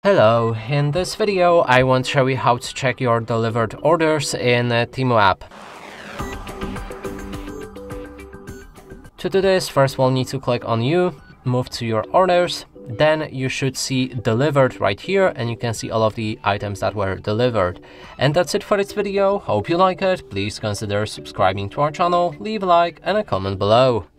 Hello, in this video I want to show you how to check your delivered orders in Temu app. To do this, first we'll need to click on You, move to your orders, then you should see delivered right here and you can see all of the items that were delivered. And that's it for this video. Hope you like it. Please consider subscribing to our channel, leave a like and a comment below.